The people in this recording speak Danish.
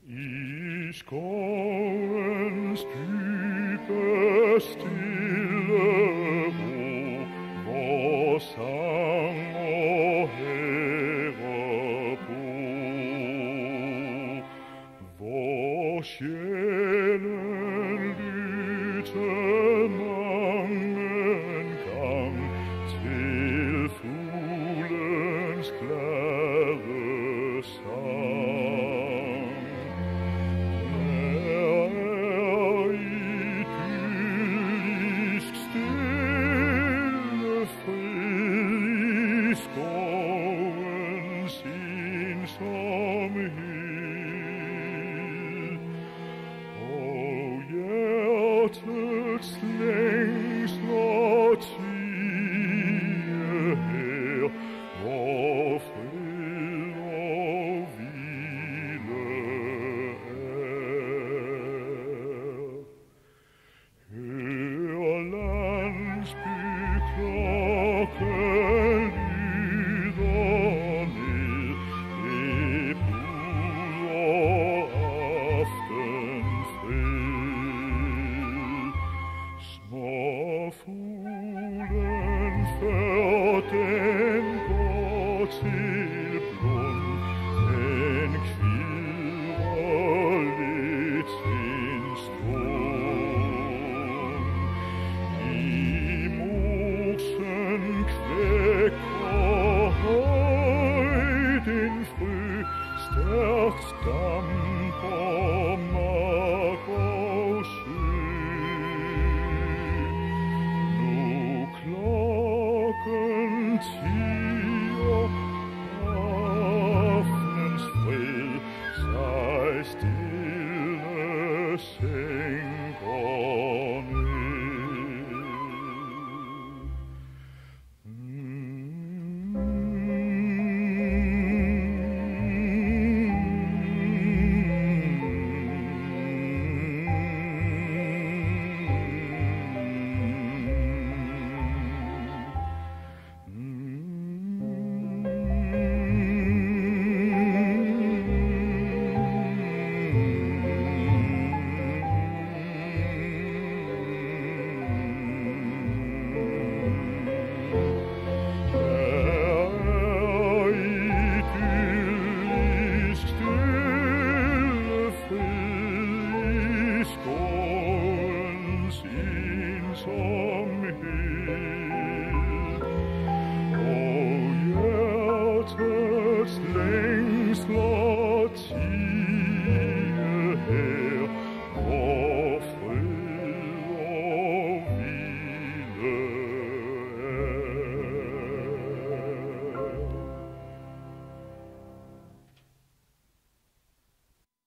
I skovens dybe stille ro, hvor sang og herre bor, hvor sjælen lytte mangen gang til fuglens glade sang. Hjertets længsler tie her, hvor fred og hvile er. Hør landsbyklokken lyder ned, det buder aftenfred. Småfuglen før den går til blund, den kvidrer lidt en stund. I mosen kvækker højt en frø, stærkt stamper mark og sø. Klokken tier, aftenens fred sig stille sænker ned. Hjertets længsler tie